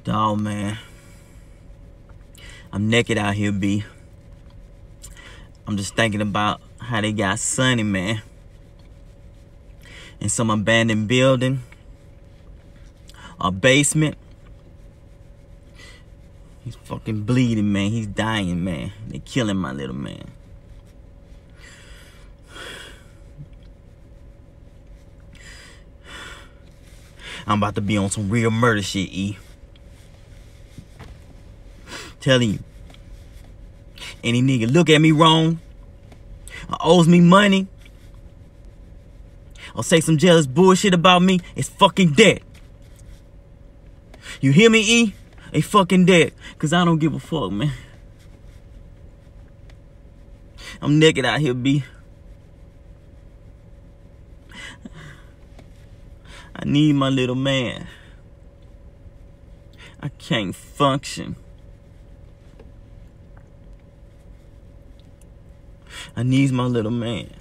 Dawg, man. I'm naked out here, B. I'm just thinking about how they got Sonny, man. In some abandoned building. A basement. He's fucking bleeding, man. He's dying, man. They killing my little man. I'm about to be on some real murder shit, E. Telling you. Any nigga look at me wrong, or owes me money, or say some jealous bullshit about me, it's fucking dead. You hear me, E? They fucking dead. Cause I don't give a fuck, man. I'm naked out here, B. I need my little man. I can't function. I need my little man.